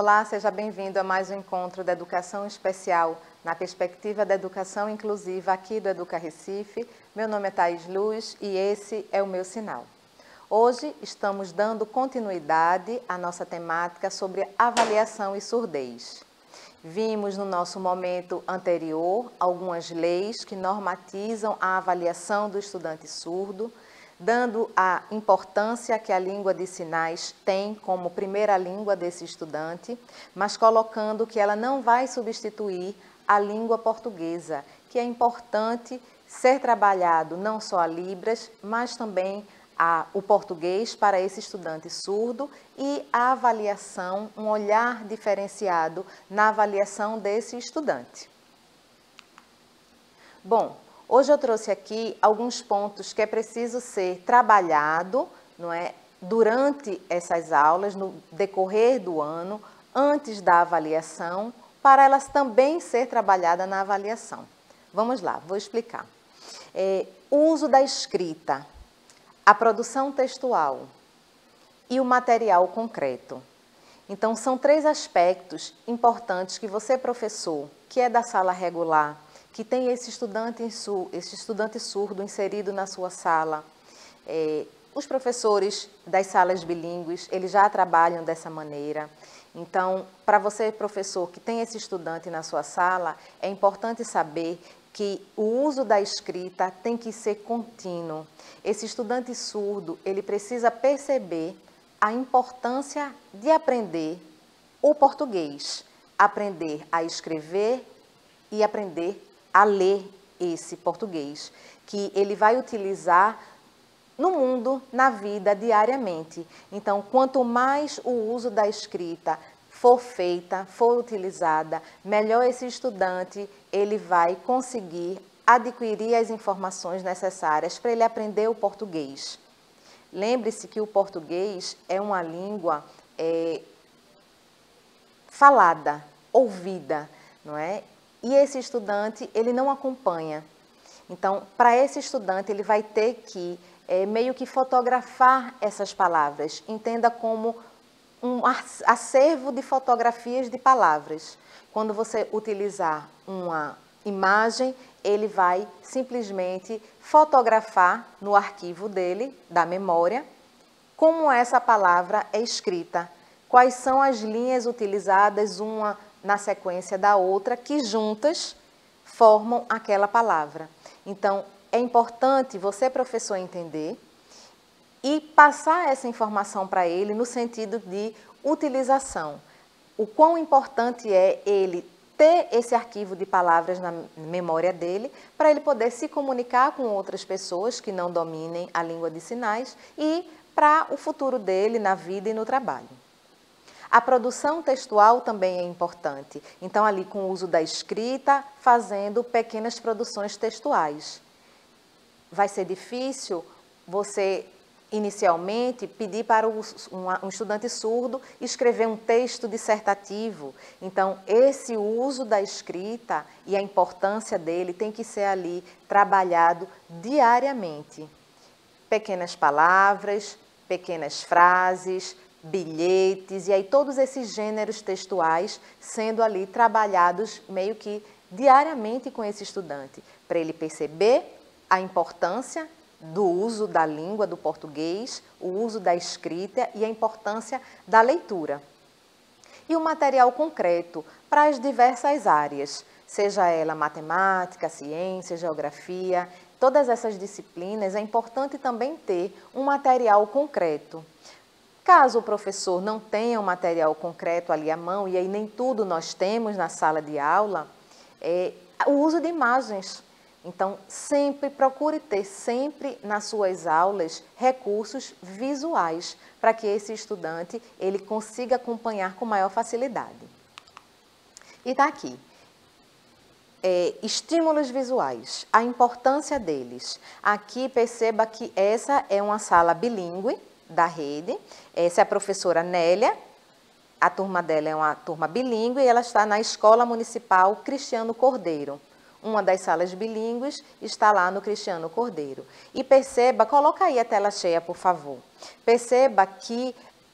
Olá, seja bem-vindo a mais um encontro da Educação Especial na perspectiva da educação inclusiva aqui do Educa Recife. Meu nome é Thaís Luz e esse é o meu sinal. Hoje estamos dando continuidade à nossa temática sobre avaliação e surdez. Vimos no nosso momento anterior algumas leis que normatizam a avaliação do estudante surdo, dando a importância que a língua de sinais tem como primeira língua desse estudante, mas colocando que ela não vai substituir a língua portuguesa, que é importante ser trabalhado não só a Libras, mas também o português para esse estudante surdo e a avaliação, um olhar diferenciado na avaliação desse estudante. Bom, hoje eu trouxe aqui alguns pontos que é preciso ser trabalhado, não é, durante essas aulas, no decorrer do ano, antes da avaliação, para elas também ser trabalhadas na avaliação. Vamos lá, vou explicar. O uso da escrita, a produção textual e o material concreto. Então, são três aspectos importantes que você, professor, que é da sala regular, que tem esse estudante surdo inserido na sua sala, os professores das salas bilíngues, eles já trabalham dessa maneira. Então, para você, professor, que tem esse estudante na sua sala, é importante saber que o uso da escrita tem que ser contínuo. Esse estudante surdo, ele precisa perceber a importância de aprender o português, aprender a escrever e aprender a ler esse português, que ele vai utilizar no mundo, na vida, diariamente. Então, quanto mais o uso da escrita for feita, for utilizada, melhor esse estudante ele vai conseguir adquirir as informações necessárias para ele aprender o português. Lembre-se que o português é uma língua falada, ouvida, não é? E esse estudante, ele não acompanha. Então, para esse estudante, ele vai ter que meio que fotografar essas palavras. Entenda como um acervo de fotografias de palavras. Quando você utilizar uma imagem, ele vai simplesmente fotografar no arquivo dele, da memória, como essa palavra é escrita, quais são as linhas utilizadas uma na sequência da outra, que juntas formam aquela palavra. Então, é importante você, professor, entender e passar essa informação para ele no sentido de utilização. O quão importante é ele ter esse arquivo de palavras na memória dele para ele poder se comunicar com outras pessoas que não dominem a língua de sinais e para o futuro dele na vida e no trabalho. A produção textual também é importante. Então, ali com o uso da escrita, fazendo pequenas produções textuais. Vai ser difícil você, inicialmente, pedir para um estudante surdo escrever um texto dissertativo. Então, esse uso da escrita e a importância dele tem que ser ali trabalhado diariamente. Pequenas palavras, pequenas frases, bilhetes, e aí todos esses gêneros textuais sendo ali trabalhados meio que diariamente com esse estudante, para ele perceber a importância do uso da língua, do português, o uso da escrita e a importância da leitura. E o material concreto para as diversas áreas, seja ela matemática, ciência, geografia, todas essas disciplinas, é importante também ter um material concreto. Caso o professor não tenha um material concreto ali à mão, e aí nem tudo nós temos na sala de aula, o uso de imagens. Então, sempre procure ter sempre nas suas aulas recursos visuais para que esse estudante ele consiga acompanhar com maior facilidade. E está aqui. Estímulos visuais, a importância deles. Aqui perceba que essa é uma sala bilíngue da rede. Essa é a professora Nélia. A turma dela é uma turma bilíngue e ela está na Escola Municipal Cristiano Cordeiro. Uma das salas bilíngues está lá no Cristiano Cordeiro. E perceba, coloca aí a tela cheia, por favor. Perceba que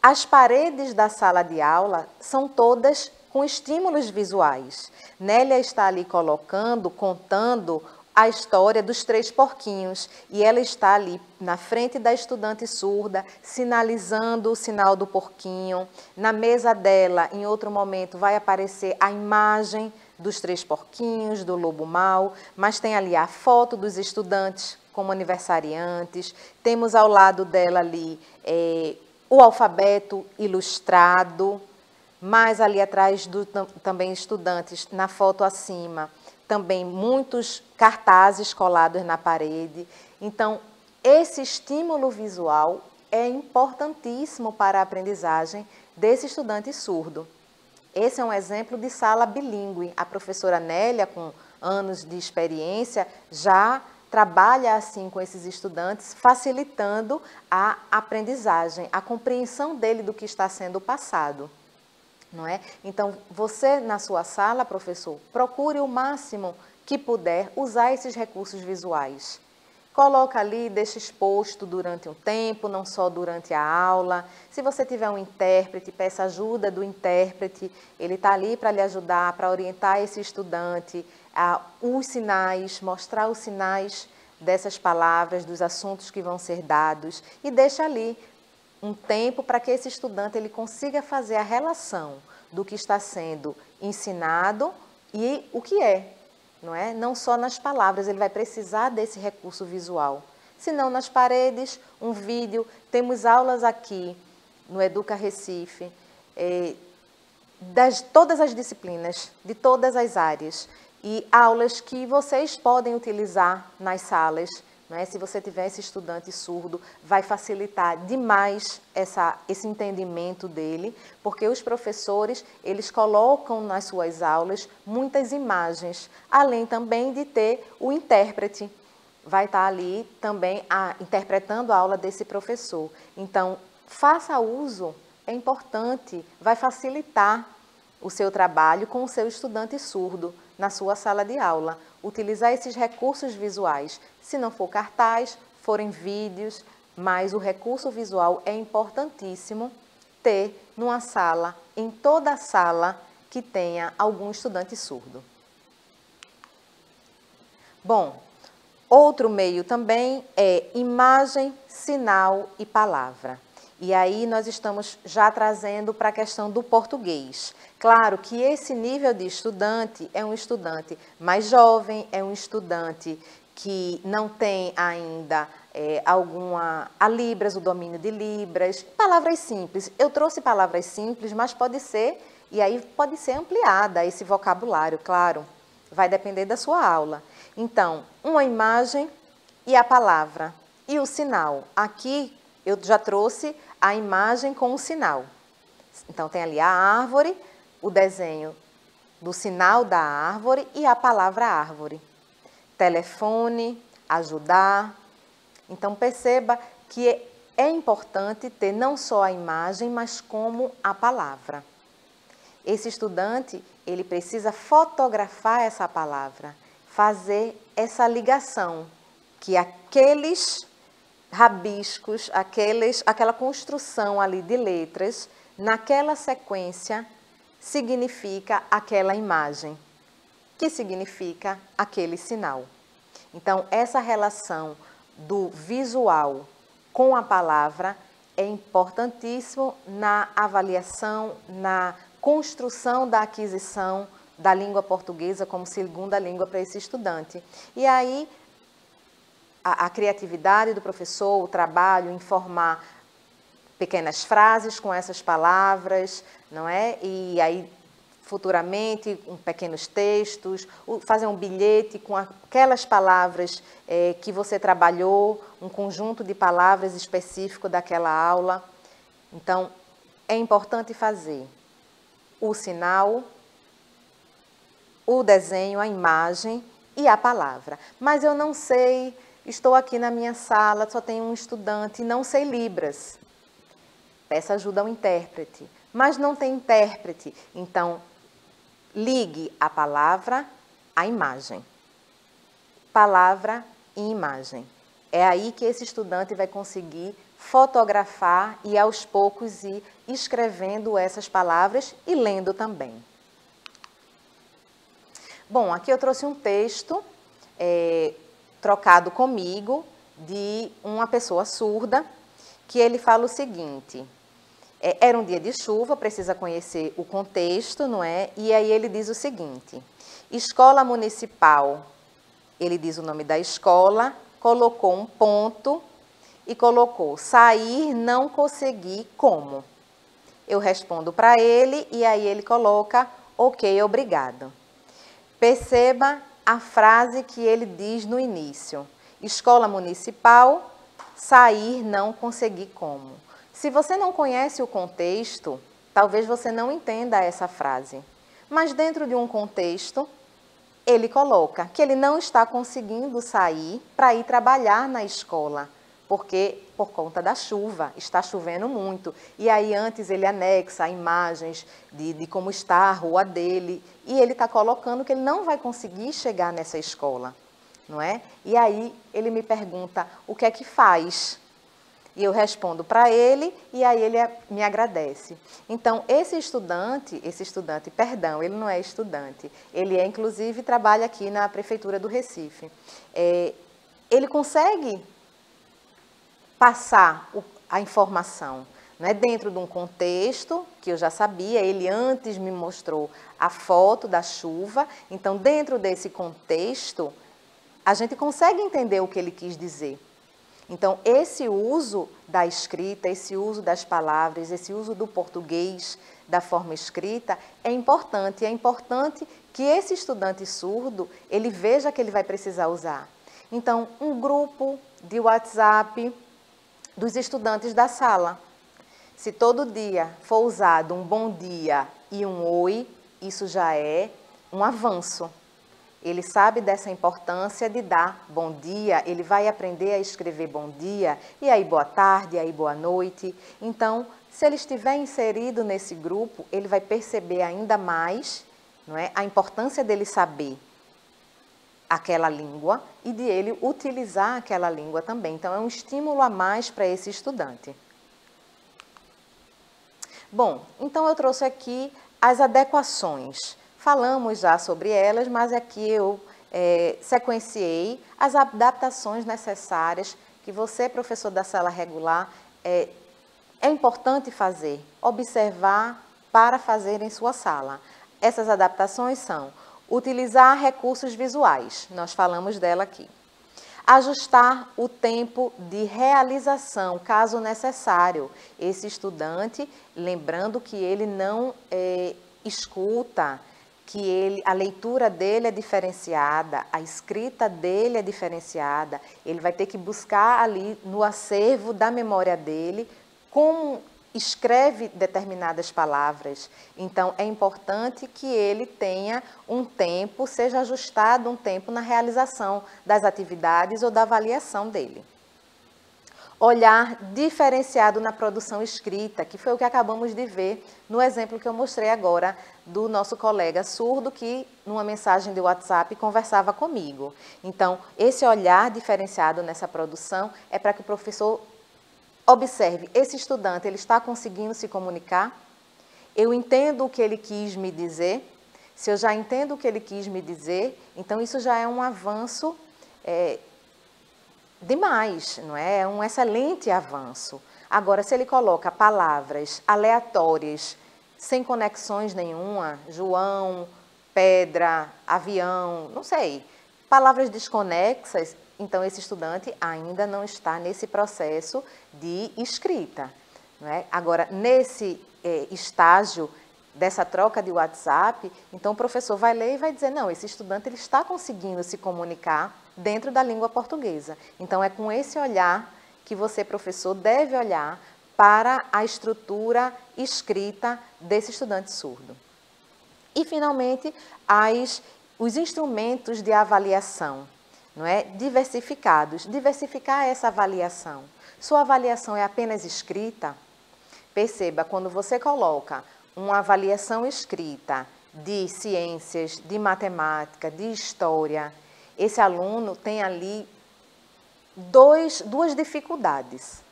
As paredes da sala de aula são todas com estímulos visuais. Nélia está ali contando a história dos 3 porquinhos e ela está ali na frente da estudante surda, sinalizando o sinal do porquinho. Na mesa dela, em outro momento, vai aparecer a imagem dos 3 porquinhos, do lobo mau, mas tem ali a foto dos estudantes como aniversariantes. Temos ao lado dela ali o alfabeto ilustrado, mais ali atrás também estudantes, na foto acima, também muitos cartazes colados na parede. Então, esse estímulo visual é importantíssimo para a aprendizagem desse estudante surdo. Esse é um exemplo de sala bilíngue. A professora Nélia, com anos de experiência, já trabalha assim com esses estudantes, facilitando a aprendizagem, a compreensão dele do que está sendo passado. Não é? Então, você na sua sala, professor, procure o máximo que puder usar esses recursos visuais. Coloca ali, deixa exposto durante um tempo, não só durante a aula. Se você tiver um intérprete, peça ajuda do intérprete, ele está ali para lhe ajudar, para orientar esse estudante, os sinais, mostrar os sinais dessas palavras, dos assuntos que vão ser dados, e deixa ali um tempo para que esse estudante ele consiga fazer a relação do que está sendo ensinado e o que é. Não é? Não só nas palavras, ele vai precisar desse recurso visual. Se não nas paredes, um vídeo. Temos aulas aqui no Educa Recife, todas as disciplinas, de todas as áreas. E aulas que vocês podem utilizar nas salas. Não é? Se você tiver esse estudante surdo, vai facilitar demais esse entendimento dele, porque os professores, eles colocam nas suas aulas muitas imagens, além também de ter o intérprete. Vai estar ali também interpretando a aula desse professor. Então, faça uso, é importante, vai facilitar o seu trabalho com o seu estudante surdo na sua sala de aula. Utilizar esses recursos visuais, se não for cartaz, forem vídeos, mas o recurso visual é importantíssimo ter numa sala, em toda a sala que tenha algum estudante surdo. Bom, outro meio também é imagem, sinal e palavra. E aí nós estamos já trazendo para a questão do português. Claro que esse nível de estudante é um estudante mais jovem, é um estudante que não tem ainda a Libras, o domínio de Libras, palavras simples. Eu trouxe palavras simples, mas pode ser, e aí pode ser ampliada esse vocabulário, claro, vai depender da sua aula. Então, uma imagem e a palavra, e o sinal. Aqui eu já trouxe a imagem com o sinal. Então, tem ali a árvore, o desenho do sinal da árvore e a palavra árvore. Telefone, ajudar. Então, perceba que é importante ter não só a imagem, mas como a palavra. Esse estudante, ele precisa fotografar essa palavra, fazer essa ligação, que aqueles rabiscos, aquela construção ali de letras, naquela sequência, significa aquela imagem, que significa aquele sinal. Então, essa relação do visual com a palavra é importantíssimo na avaliação, na construção da aquisição da língua portuguesa como segunda língua para esse estudante. E aí, a criatividade do professor, o trabalho em formar pequenas frases com essas palavras, não é? E aí, futuramente, pequenos textos, fazer um bilhete com aquelas palavras que você trabalhou, um conjunto de palavras específico daquela aula. Então, é importante fazer o sinal, o desenho, a imagem e a palavra. Mas eu não sei, estou aqui na minha sala, só tenho um estudante, não sei Libras. Peça ajuda ao intérprete. Mas não tem intérprete, então ligue a palavra à imagem. Palavra e imagem. É aí que esse estudante vai conseguir fotografar e aos poucos ir escrevendo essas palavras e lendo também. Bom, aqui eu trouxe um texto trocado comigo de uma pessoa surda, que ele fala o seguinte: era um dia de chuva, precisa conhecer o contexto, não é? E aí ele diz o seguinte: escola municipal, ele diz o nome da escola, colocou um ponto e colocou sair, não consegui, como? Eu respondo para ele e aí ele coloca ok, obrigado. Perceba a frase que ele diz no início: escola municipal, sair, não consegui, como? Se você não conhece o contexto, talvez você não entenda essa frase. Mas dentro de um contexto, ele coloca que ele não está conseguindo sair para ir trabalhar na escola, porque por conta da chuva, está chovendo muito. E aí antes ele anexa imagens de como está a rua dele, e ele está colocando que ele não vai conseguir chegar nessa escola, não é? E aí ele me pergunta o que é que faz. E eu respondo para ele e aí ele me agradece. Então, esse estudante, perdão, ele não é estudante, ele inclusive trabalha aqui na Prefeitura do Recife. Ele consegue passar a informação, né, dentro de um contexto que eu já sabia, ele antes me mostrou a foto da chuva, então dentro desse contexto a gente consegue entender o que ele quis dizer. Então, esse uso da escrita, esse uso das palavras, esse uso do português da forma escrita é importante. E é importante que esse estudante surdo, ele veja que ele vai precisar usar. Então, um grupo de WhatsApp dos estudantes da sala. Se todo dia for usado um bom dia e um oi, isso já é um avanço. Ele sabe dessa importância de dar bom dia, ele vai aprender a escrever bom dia, e aí boa tarde, e aí boa noite. Então, se ele estiver inserido nesse grupo, ele vai perceber ainda mais, não é, a importância dele saber aquela língua e de ele utilizar aquela língua também. Então, é um estímulo a mais para esse estudante. Bom, então eu trouxe aqui as adequações. Falamos já sobre elas, mas aqui eu sequenciei as adaptações necessárias que você, professor da sala regular, é importante fazer, observar para fazer em sua sala. Essas adaptações são utilizar recursos visuais, nós falamos dela aqui. Ajustar o tempo de realização, caso necessário. Esse estudante, lembrando que ele não escuta, que a leitura dele é diferenciada, a escrita dele é diferenciada, ele vai ter que buscar ali no acervo da memória dele como escreve determinadas palavras. Então, é importante que ele tenha um tempo, seja ajustado um tempo na realização das atividades ou da avaliação dele. Olhar diferenciado na produção escrita, que foi o que acabamos de ver no exemplo que eu mostrei agora do nosso colega surdo que, numa mensagem de WhatsApp, conversava comigo. Então, esse olhar diferenciado nessa produção é para que o professor observe, esse estudante, ele está conseguindo se comunicar? Eu entendo o que ele quis me dizer? Se eu já entendo o que ele quis me dizer, então isso já é um avanço demais, não é? É um excelente avanço. Agora, se ele coloca palavras aleatórias, sem conexões nenhuma, João, pedra, avião, não sei, palavras desconexas, então esse estudante ainda não está nesse processo de escrita, não é? Agora, nesse estágio dessa troca de WhatsApp, então o professor vai ler e vai dizer, não, esse estudante ele está conseguindo se comunicar dentro da língua portuguesa. Então, é com esse olhar que você, professor, deve olhar para a estrutura escrita desse estudante surdo. E, finalmente, os instrumentos de avaliação, não é? Diversificados. Diversificar essa avaliação. Sua avaliação é apenas escrita? Perceba, quando você coloca uma avaliação escrita de ciências, de matemática, de história, esse aluno tem ali duas dificuldades.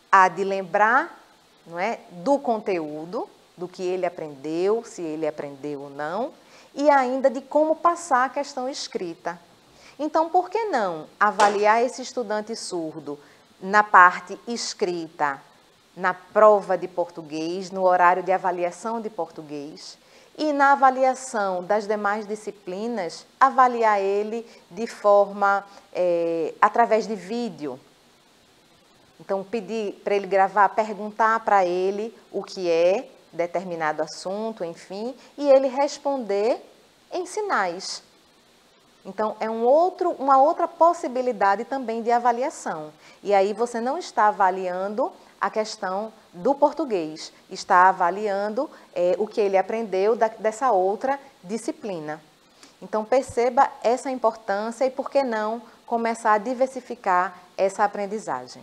a de lembrar, não é, do conteúdo, do que ele aprendeu, se ele aprendeu ou não, e ainda de como passar a questão escrita. Então, por que não avaliar esse estudante surdo na parte escrita, na prova de português, no horário de avaliação de português, e na avaliação das demais disciplinas, avaliar ele de forma, através de vídeo. Então, pedir para ele gravar, perguntar para ele o que é determinado assunto, enfim, e ele responder em sinais. Então, é uma outra possibilidade também de avaliação. E aí você não está avaliando a questão do português, está avaliando o que ele aprendeu dessa outra disciplina. Então, perceba essa importância e, por que não, começar a diversificar essa aprendizagem.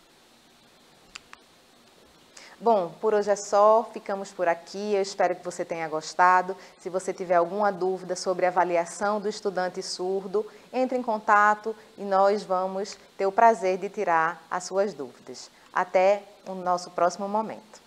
Bom, por hoje é só, ficamos por aqui, eu espero que você tenha gostado. Se você tiver alguma dúvida sobre a avaliação do estudante surdo, entre em contato e nós vamos ter o prazer de tirar as suas dúvidas. Até o nosso próximo momento.